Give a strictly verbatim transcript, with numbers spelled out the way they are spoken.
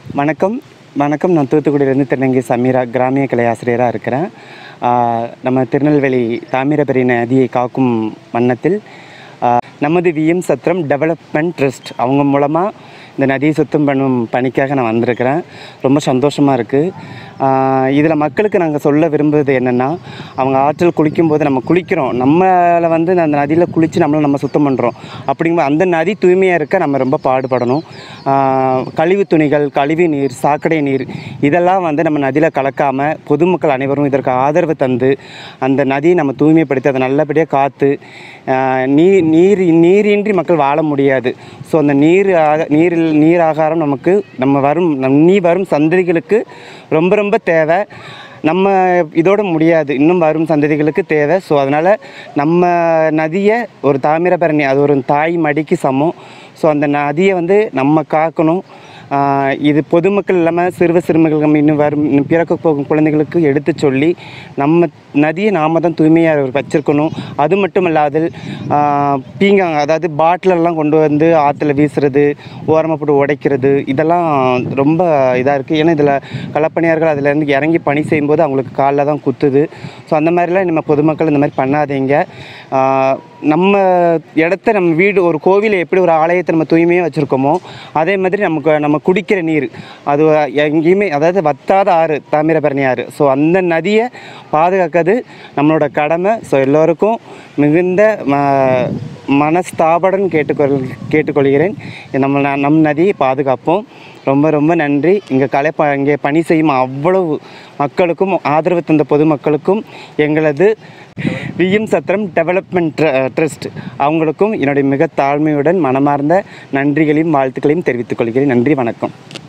வணக்கம் வணக்கம் நான் தூத்துக்குடியிலேருந்து திருநங்கை சமீரா கிராமிய கலை ஆசிரியராக இருக்கிறேன். நம்ம திருநெல்வேலி தாமிரபரணி நதியை காக்கும் வண்ணத்தில் நமது விஎம் சத்திரம் டெவலப்மெண்ட் ட்ரஸ்ட் அவங்க மூலமாக இந்த நதியை சுத்தம் பண்ணும் பணிக்காக நான் வந்திருக்கிறேன். ரொம்ப சந்தோஷமாக இருக்குது. இதில் மக்களுக்கு நாங்கள் சொல்ல விரும்புவது என்னென்னா, அவங்க ஆற்றில் குளிக்கும்போது நம்ம குளிக்கிறோம், நம்மளை வந்து அந்த நதியில் குளித்து நம்மளை நம்ம சுத்தம் பண்ணுறோம். அப்படிங்கும்போது அந்த நதி தூய்மையாக இருக்க நம்ம ரொம்ப பாடுபடணும். கழிவு துணிகள், கழிவு நீர், சாக்கடை நீர் இதெல்லாம் வந்து நம்ம நதியில் கலக்காமல் பொதுமக்கள் அனைவரும் இதற்கு ஆதரவு தந்து அந்த நதியை நம்ம தூய்மைப்படுத்தி அதை நல்லபடியாக காத்து நீர் நீர் நீரின்றி மக்கள் வாழ முடியாது. ஸோ அந்த நீர் நீரில் நீர் ஆகாரம் நமக்கு நம்ம வரும் நீ வரும் சந்ததிகளுக்கு ரொம்ப ரொம்ப தேவை. நம்ம இதோட முடியாது, இன்னும் வரும் சந்ததிகளுக்கு தேவை. ஸோ அதனால் நம்ம நதியை ஒரு தாமிரபரணி, அது ஒரு தாய் மடிக்கு சமம். ஸோ அந்த நதியை வந்து நம்ம காக்கணும். இது பொதுமக்கள் இல்லாமல் சிறுவ சிறுமிகள் இன்னும் வரும் பிறக்க போகும் குழந்தைகளுக்கு எடுத்து சொல்லி நம்ம நதியை நாம் தான் தூய்மையாக வச்சுருக்கணும். அது மட்டும் இல்லாது பீங்காங்க, அதாவது பாட்டிலெல்லாம் கொண்டு வந்து ஆற்றுல வீசுறது, ஓரமாக போட்டு உடைக்கிறது இதெல்லாம் ரொம்ப இதாக இருக்குது. ஏன்னா இதில் களப்பணியார்கள் அதிலேருந்து இறங்கி பணி செய்யும்போது அவங்களுக்கு காலில் தான் குத்துது. ஸோ அந்த மாதிரிலாம் நம்ம பொதுமக்கள் இந்த மாதிரி பண்ணாதீங்க. நம்ம இடத்த நம்ம வீடு ஒரு கோவிலை எப்படி ஒரு ஆலயத்தை நம்ம தூய்மையாக வச்சுருக்கோமோ அதே மாதிரி நமக்கு நம்ம குடிக்கிற நீர் அது எங்கேயுமே, அதாவது வத்தாத ஆறு தாமிரபரணி ஆறு. ஸோ அந்த நதியை பாதுகாக்கிறது நம்மளோட கடமை. ஸோ எல்லோருக்கும் மிகுந்த மனஸ்தாபடன் கேட்டுக்கொள் கேட்டுக்கொள்கிறேன். நம்ம நம் நதியை பாதுகாப்போம். ரொம்ப ரொம்ப நன்றி. இங்கே கலை ப இங்கே பணி செய்யும் அவ்வளவு மக்களுக்கும், ஆதரவு தந்த பொதுமக்களுக்கும், எங்களது விஎம் சத்திரம் டெவலப்மெண்ட் ட்ரஸ்ட் அவங்களுக்கும் என்னுடைய மிக தாழ்மையுடன் மனமார்ந்த நன்றிகளையும் வாழ்த்துக்களையும் தெரிவித்துக் கொள்கிறேன். நன்றி, வணக்கம்.